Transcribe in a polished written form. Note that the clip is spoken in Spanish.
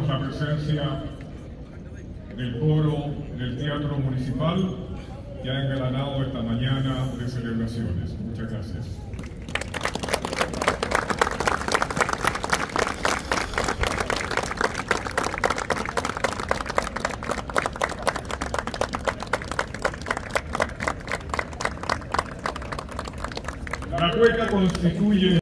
agradecemos la presencia del coro del Teatro Municipal que ha engalanado esta mañana de celebraciones. Muchas gracias. La cueca constituye